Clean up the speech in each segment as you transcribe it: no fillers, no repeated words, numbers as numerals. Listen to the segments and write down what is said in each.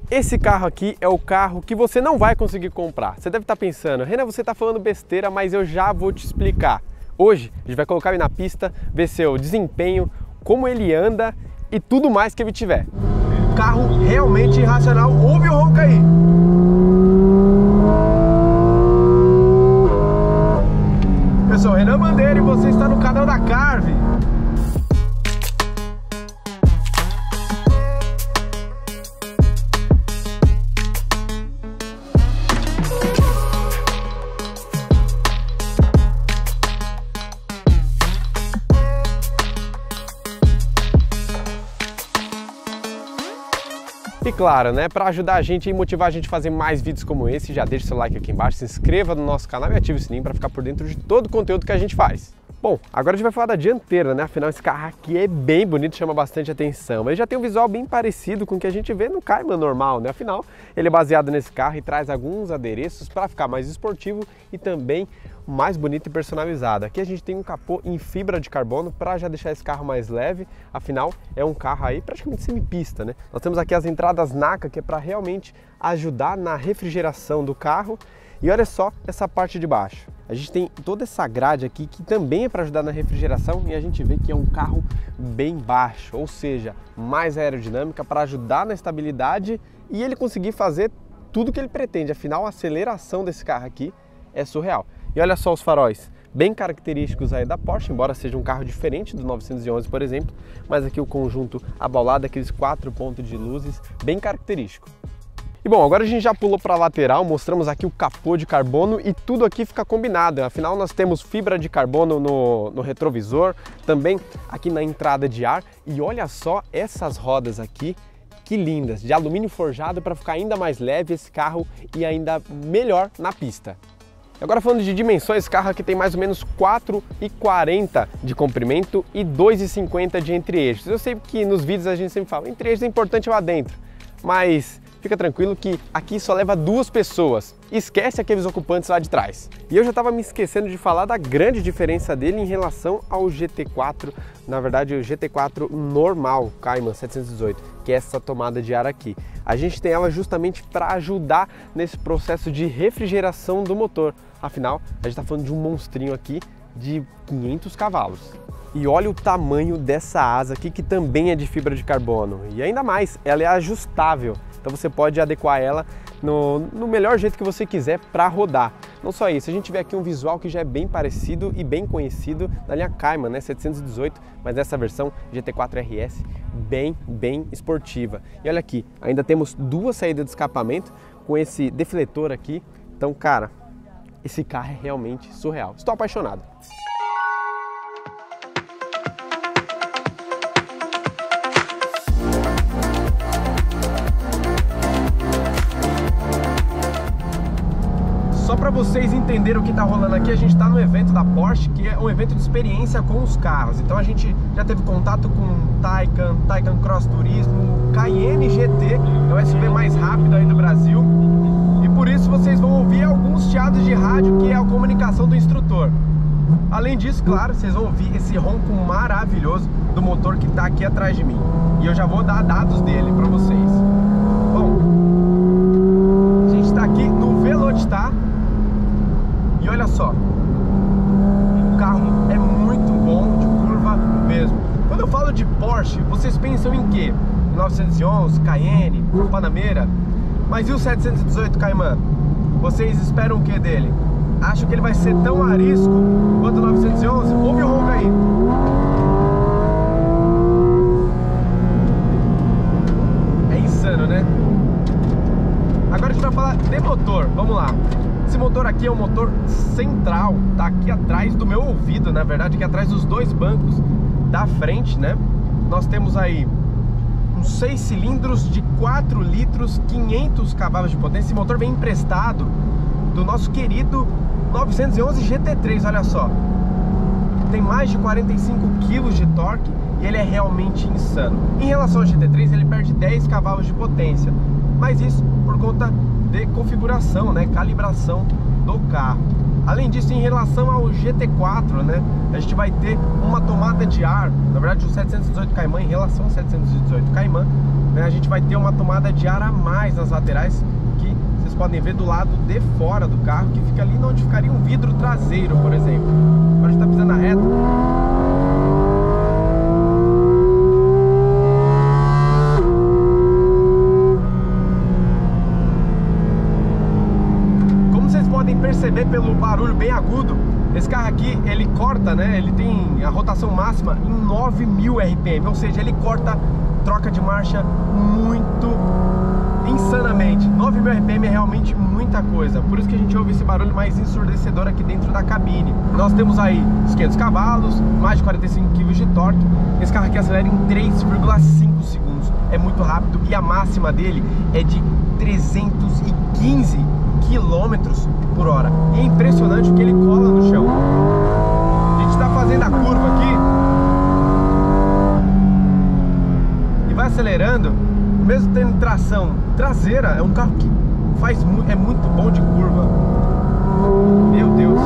Esse carro aqui é o carro que você não vai conseguir comprar. Você deve estar pensando, Renan, você está falando besteira, mas eu já vou te explicar. Hoje a gente vai colocar ele na pista, ver seu desempenho, como ele anda e tudo mais que ele tiver. Carro realmente irracional. Ouve o ronco aí! Eu sou o Renan Bandeira e você está no canal da Carve. E claro, né, para ajudar a gente e motivar a gente a fazer mais vídeos como esse, já deixa seu like aqui embaixo, se inscreva no nosso canal e ative o sininho para ficar por dentro de todo o conteúdo que a gente faz. Bom, agora a gente vai falar da dianteira, né? Afinal, esse carro aqui é bem bonito, chama bastante atenção. Mas ele já tem um visual bem parecido com o que a gente vê no Cayman normal, né? Afinal, ele é baseado nesse carro e traz alguns adereços para ficar mais esportivo e também mais bonito e personalizado. Aqui a gente tem um capô em fibra de carbono para já deixar esse carro mais leve. Afinal, é um carro aí praticamente semipista, né? Nós temos aqui as entradas NACA, que é para realmente ajudar na refrigeração do carro. E olha só essa parte de baixo. A gente tem toda essa grade aqui que também é para ajudar na refrigeração e a gente vê que é um carro bem baixo, ou seja, mais aerodinâmica para ajudar na estabilidade e ele conseguir fazer tudo que ele pretende. Afinal, a aceleração desse carro aqui é surreal. E olha só os faróis, bem característicos aí da Porsche, embora seja um carro diferente do 911, por exemplo, mas aqui o conjunto abaulado, aqueles 4 pontos de luzes, bem característico. E bom, agora a gente já pulou para a lateral, mostramos aqui o capô de carbono e tudo aqui fica combinado. Afinal, nós temos fibra de carbono no retrovisor, também aqui na entrada de ar. E olha só essas rodas aqui, que lindas, de alumínio forjado para ficar ainda mais leve esse carro e ainda melhor na pista. Agora falando de dimensões, esse carro aqui tem mais ou menos 4,40 de comprimento e 2,50 de entre-eixos. Eu sei que nos vídeos a gente sempre fala, entre-eixos é importante lá dentro, mas fica tranquilo que aqui só leva 2 pessoas, esquece aqueles ocupantes lá de trás. E eu já estava me esquecendo de falar da grande diferença dele em relação ao GT4, na verdade o GT4 normal, Cayman 718, que é essa tomada de ar aqui. A gente tem ela justamente para ajudar nesse processo de refrigeração do motor. Afinal, a gente está falando de um monstrinho aqui de 500 cavalos. E olha o tamanho dessa asa aqui, que também é de fibra de carbono. E ainda mais, ela é ajustável. Então você pode adequar ela no melhor jeito que você quiser para rodar. Não só isso, a gente vê aqui um visual que já é bem parecido e bem conhecido da linha Cayman, né, 718, mas nessa versão GT4 RS bem esportiva. E olha aqui, ainda temos 2 saídas de escapamento com esse defletor aqui. Então, cara, esse carro é realmente surreal. Estou apaixonado. Só para vocês entenderem o que está rolando aqui, a gente está no evento da Porsche, que é um evento de experiência com os carros. Então a gente já teve contato com Taycan Cross Turismo, Cayenne GT, é o SUV mais rápido aí do Brasil. E por isso vocês vão ouvir alguns chiados de rádio, que é a comunicação do instrutor. Além disso, claro, vocês vão ouvir esse ronco maravilhoso do motor que está aqui atrás de mim. E eu já vou dar dados dele para vocês. Bom, a gente está aqui no Velocitar. E olha só, o carro é muito bom de curva mesmo. Quando eu falo de Porsche, vocês pensam em quê? 911, Cayenne, Panamera. Mas e o 718 Cayman? Vocês esperam o que dele? Acham que ele vai ser tão arisco quanto o 911? Ouve o ronco aí. É insano, né? Agora a gente vai falar de motor, vamos lá. Esse motor aqui é um motor central, tá aqui atrás do meu ouvido, na verdade, aqui atrás dos 2 bancos da frente, né? Nós temos aí uns 6 cilindros de 4 litros, 500 cavalos de potência. Esse motor vem emprestado do nosso querido 911 GT3, olha só. Tem mais de 45 kg de torque e ele é realmente insano. Em relação ao GT3, ele perde 10 cavalos de potência, mas isso por conta de configuração, né, calibração do carro. Além disso, em relação ao GT4, né, a gente vai ter uma tomada de ar. Na verdade, o 718 Cayman, em relação ao 718 Cayman, né, a gente vai ter uma tomada de ar a mais nas laterais, que vocês podem ver do lado de fora do carro, que fica ali onde ficaria um vidro traseiro, por exemplo. Agora a gente está pisando na reta. Perceber pelo barulho bem agudo, esse carro aqui, ele corta, né? Ele tem a rotação máxima em 9.000 RPM, ou seja, ele corta troca de marcha muito insanamente. 9.000 RPM é realmente muita coisa, por isso que a gente ouve esse barulho mais ensurdecedor aqui dentro da cabine. Nós temos aí os 500 cavalos, mais de 45 kg de torque. Esse carro aqui acelera em 3,5 segundos, é muito rápido, e a máxima dele é de 315 km/h. E é impressionante o que ele cola no chão. A gente está fazendo a curva aqui e vai acelerando, mesmo tendo tração traseira. É um carro que é muito bom de curva. Meu Deus.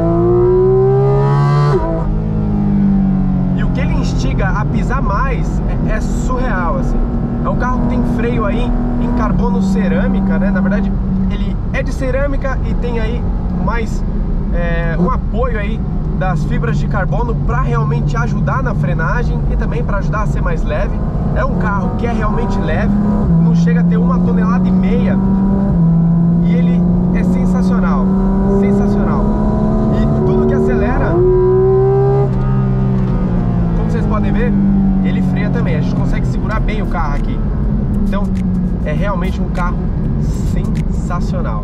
E o que ele instiga a pisar mais é surreal, assim. É um carro que tem freio aí em carbono cerâmica, né? Na verdade, ele é de cerâmica e tem aí mais um apoio aí das fibras de carbono para realmente ajudar na frenagem e também para ajudar a ser mais leve. É um carro que é realmente leve, não chega a ter 1,5 toneladas e ele é sensacional, sensacional. E tudo que acelera, como vocês podem ver, ele freia também. A gente consegue segurar bem o carro aqui. Então é realmente um carro sensacional.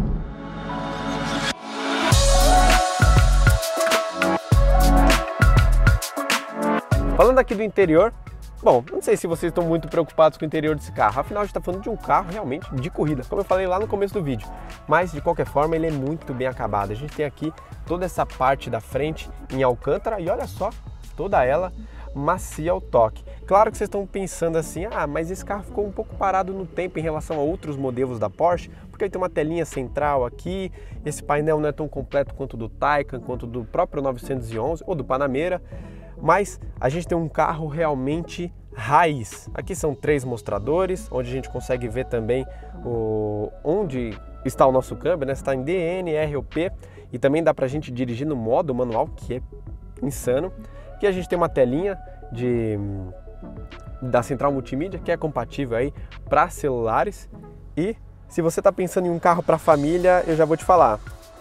Falando aqui do interior, bom, não sei se vocês estão muito preocupados com o interior desse carro, afinal a gente está falando de um carro realmente de corrida, como eu falei lá no começo do vídeo, mas de qualquer forma ele é muito bem acabado. A gente tem aqui toda essa parte da frente em alcântara e olha só, toda ela macia ao toque. Claro que vocês estão pensando assim, mas esse carro ficou um pouco parado no tempo em relação a outros modelos da Porsche, porque ele tem uma telinha central aqui, esse painel não é tão completo quanto do Taycan, quanto do próprio 911 ou do Panamera, mas a gente tem um carro realmente raiz. Aqui são 3 mostradores, onde a gente consegue ver também onde está o nosso câmbio, né? Está em DN, ROP, e também dá pra gente dirigir no modo manual, que é insano. Aqui a gente tem uma telinha da central multimídia, que é compatível aí para celulares. E se você está pensando em um carro para família, eu já vou te falar,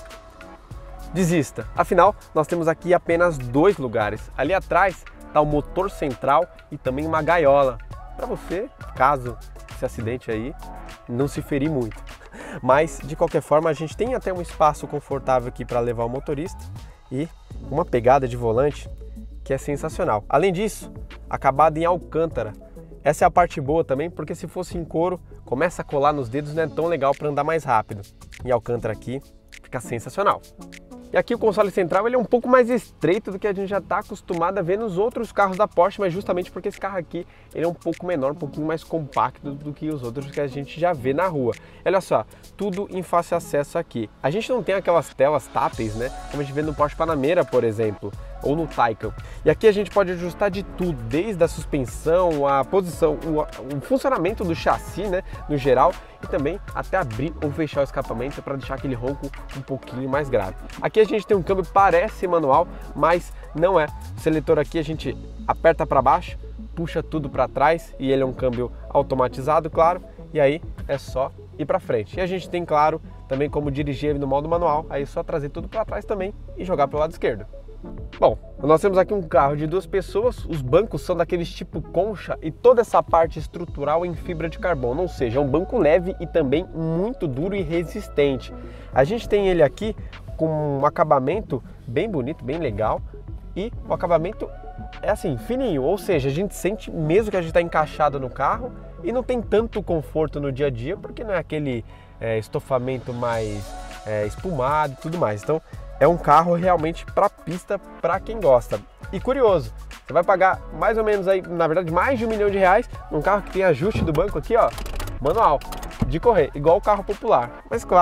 desista. Afinal, nós temos aqui apenas 2 lugares. Ali atrás está o motor central e também uma gaiola, para você, caso esse acidente aí, não se ferir muito. Mas, de qualquer forma, a gente tem até um espaço confortável aqui para levar o motorista e uma pegada de volante que é sensacional. Além disso, acabado em alcântara. Essa é a parte boa também, porque se fosse em couro, começa a colar nos dedos, não é tão legal para andar mais rápido. Em alcântara aqui, fica sensacional. E aqui o console central ele é um pouco mais estreito do que a gente já está acostumado a ver nos outros carros da Porsche, mas justamente porque esse carro aqui ele é um pouco menor, um pouquinho mais compacto do que os outros que a gente já vê na rua. Olha só, tudo em fácil acesso aqui. A gente não tem aquelas telas táteis, né? Como a gente vê no Porsche Panamera, por exemplo, ou no Taycan. E aqui a gente pode ajustar de tudo, desde a suspensão, a posição, o funcionamento do chassi, né, no geral, e também até abrir ou fechar o escapamento para deixar aquele ronco um pouquinho mais grave. Aqui a gente tem um câmbio, parece manual, mas não é. O seletor aqui a gente aperta para baixo, puxa tudo para trás e ele é um câmbio automatizado, claro, e aí é só ir para frente. E a gente tem, claro, também como dirigir ele no modo manual, aí é só trazer tudo para trás também e jogar para o lado esquerdo. Bom, nós temos aqui um carro de 2 pessoas, os bancos são daqueles tipo concha e toda essa parte estrutural em fibra de carbono, ou seja, é um banco leve e também muito duro e resistente. A gente tem ele aqui com um acabamento bem bonito, bem legal, e o acabamento é assim, fininho, ou seja, a gente sente mesmo que a gente está encaixado no carro e não tem tanto conforto no dia a dia, porque não é aquele estofamento mais espumado e tudo mais. Então é um carro realmente para pista, para quem gosta. E curioso, você vai pagar mais ou menos aí, na verdade, mais de R$1 milhão num carro que tem ajuste do banco aqui, ó, manual, de correr, igual o carro popular. Mas claro,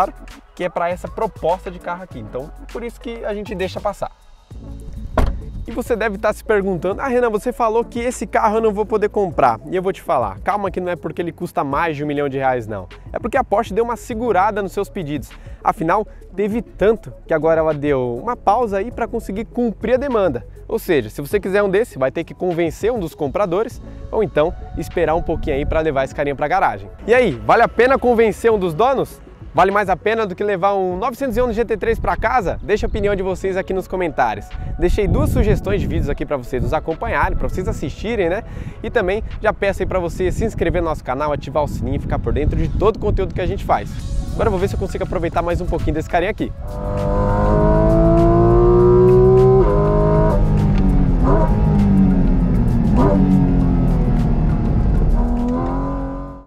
que é para essa proposta de carro aqui. Então, por isso que a gente deixa passar. E você deve estar se perguntando, Renan, você falou que esse carro eu não vou poder comprar. E eu vou te falar, calma que não é porque ele custa mais de R$1 milhão não. É porque a Porsche deu uma segurada nos seus pedidos. Afinal, teve tanto que agora ela deu uma pausa aí para conseguir cumprir a demanda. Ou seja, se você quiser um desse, vai ter que convencer um dos compradores ou então esperar um pouquinho aí para levar esse carinha para a garagem. E aí, vale a pena convencer um dos donos? Vale mais a pena do que levar um 911 GT3 para casa? Deixa a opinião de vocês aqui nos comentários. Deixei 2 sugestões de vídeos aqui para vocês nos acompanharem, para vocês assistirem, né? E também já peço aí para você se inscrever no nosso canal, ativar o sininho e ficar por dentro de todo o conteúdo que a gente faz. Agora eu vou ver se eu consigo aproveitar mais um pouquinho desse carinha aqui.